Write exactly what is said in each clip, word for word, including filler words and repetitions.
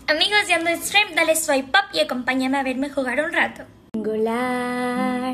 Amigos, ya ando en stream, dale swipe up y acompáñame a verme jugar un rato. Singular.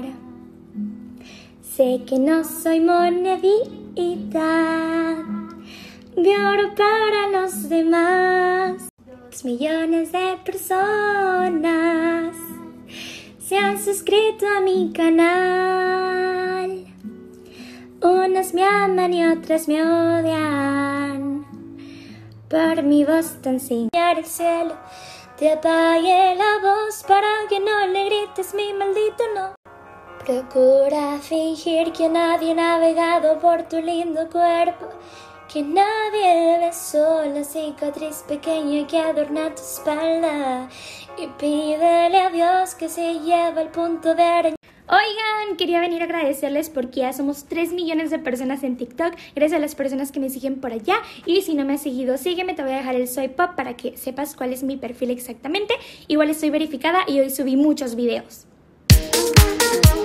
Sé que no soy monedita de oro para los demás. Millones de personas se han suscrito a mi canal. Unas me aman y otras me odian por mi voz tan sin el cielo. Te apagué la voz para que no le grites mi maldito no. Procura fingir que nadie ha navegado por tu lindo cuerpo, que nadie besó la cicatriz pequeña que adorna tu espalda, y pídele a Dios que se lleve al punto de arañar. Oigan, quería venir a agradecerles porque ya somos tres millones de personas en TikTok. Gracias a las personas que me siguen por allá. Y si no me has seguido, sígueme, te voy a dejar el swipe up para que sepas cuál es mi perfil exactamente. Igual estoy verificada y hoy subí muchos videos.